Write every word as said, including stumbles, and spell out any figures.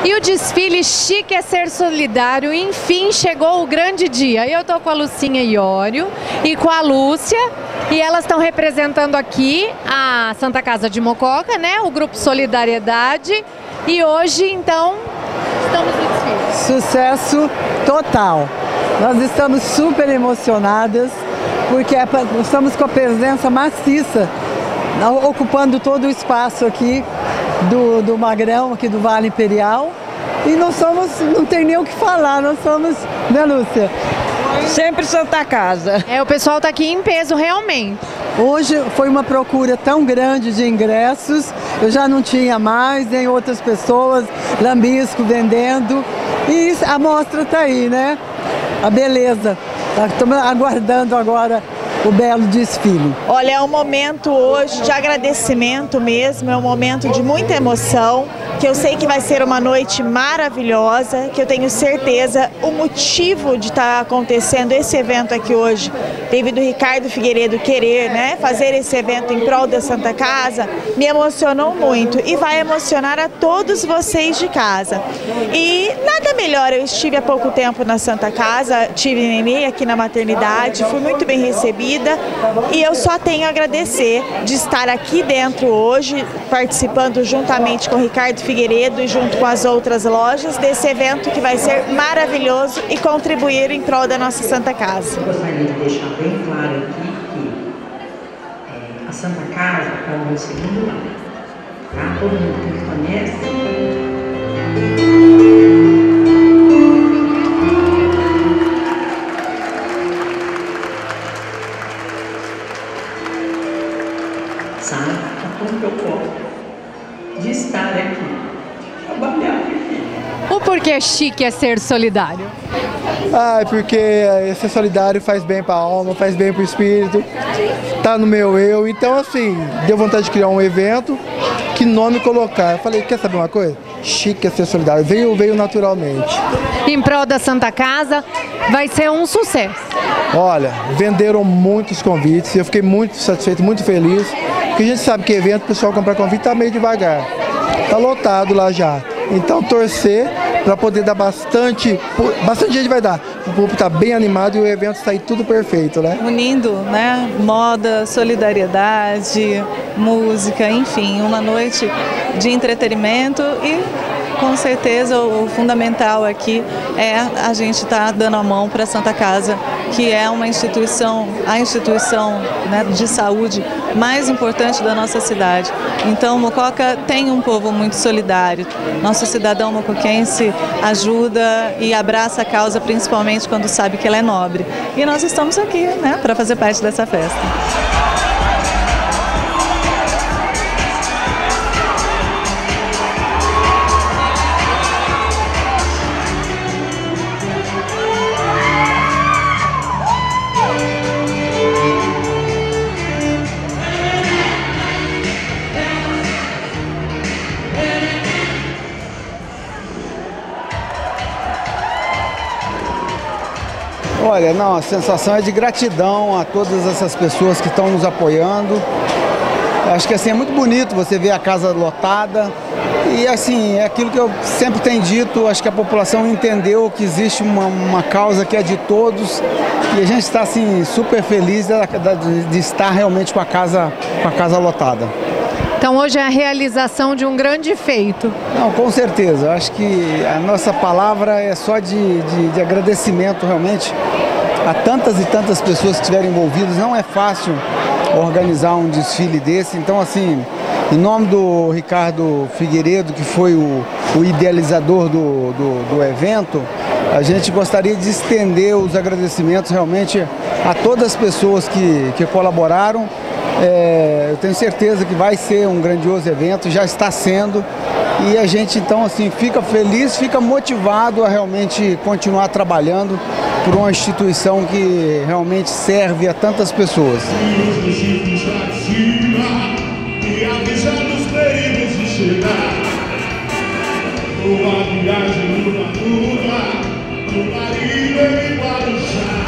E o desfile Chique é Ser Solidário, enfim, chegou o grande dia. Eu tô com a Lucinha Iório e com a Lúcia, e elas estão representando aqui a Santa Casa de Mococa, né? O Grupo Solidariedade. E hoje, então, estamos no desfile. Sucesso total. Nós estamos super emocionadas, porque estamos com a presença maciça, ocupando todo o espaço aqui do, do Magrão, aqui do Vale Imperial. E nós somos, não tem nem o que falar, nós somos, né, Lúcia? Sempre Santa Casa. É, o pessoal tá aqui em peso realmente. Hoje foi uma procura tão grande de ingressos, eu já não tinha mais, nem outras pessoas, lambisco vendendo. E a mostra tá aí, né? A beleza. Estamos aguardando agora o belo desfile. Olha, é um momento hoje de agradecimento mesmo, é um momento de muita emoção, que eu sei que vai ser uma noite maravilhosa, que eu tenho certeza o motivo de estar acontecendo esse evento aqui hoje, devido ao Ricardo Figueiredo querer, né, fazer esse evento em prol da Santa Casa, me emocionou muito e vai emocionar a todos vocês de casa. E nada melhor, eu estive há pouco tempo na Santa Casa, tive neném aqui na maternidade, fui muito bem recebida e eu só tenho a agradecer de estar aqui dentro hoje, participando juntamente com o Ricardo Figueiredo e junto com as outras lojas desse evento que vai ser maravilhoso e contribuir em prol da nossa Santa Casa. Eu gostaria de deixar bem claro aqui que é, a Santa Casa é o meu segundo lar, tá? Todo mundo que me conhece sabe a como eu gosto de estar aqui, trabalhar aqui. O porquê chique é ser solidário? Ah, é porque ser solidário faz bem para a alma, faz bem para o espírito, tá no meu eu. Então, assim, deu vontade de criar um evento, que nome colocar? Eu falei, quer saber uma coisa? Chique é ser solidário, veio, veio naturalmente. Em prol da Santa Casa, vai ser um sucesso. Olha, venderam muitos convites, eu fiquei muito satisfeito, muito feliz, porque a gente sabe que evento, o pessoal comprar convite tá meio devagar, tá lotado lá já. Então torcer para poder dar bastante, bastante gente vai dar. O público está bem animado e o evento sair tudo perfeito, né? Unindo, né, moda, solidariedade, música, enfim, uma noite de entretenimento e com certeza o fundamental aqui é a gente estar dando a mão para a Santa Casa, que é uma instituição, a instituição, né, de saúde mais importante da nossa cidade. Então, Mococa tem um povo muito solidário. Nosso cidadão mocoquense ajuda e abraça a causa, principalmente quando sabe que ela é nobre. E nós estamos aqui, né, para fazer parte dessa festa. Olha, não, a sensação é de gratidão a todas essas pessoas que estão nos apoiando. Acho que assim é muito bonito você ver a casa lotada e assim, é aquilo que eu sempre tenho dito, acho que a população entendeu que existe uma, uma causa que é de todos e a gente está assim super feliz de, de, de estar realmente com a casa, com a casa lotada. Então hoje é a realização de um grande feito. Não, com certeza. Acho que a nossa palavra é só de, de, de agradecimento realmente a tantas e tantas pessoas que estiveram envolvidas. Não é fácil organizar um desfile desse. Então, assim, em nome do Ricardo Figueiredo, que foi o, o idealizador do, do, do evento, a gente gostaria de estender os agradecimentos realmente a todas as pessoas que, que colaboraram. É, eu tenho certeza que vai ser um grandioso evento, já está sendo, e a gente então assim fica feliz, fica motivado a realmente continuar trabalhando por uma instituição que realmente serve a tantas pessoas. Uma viagem no Guarujá.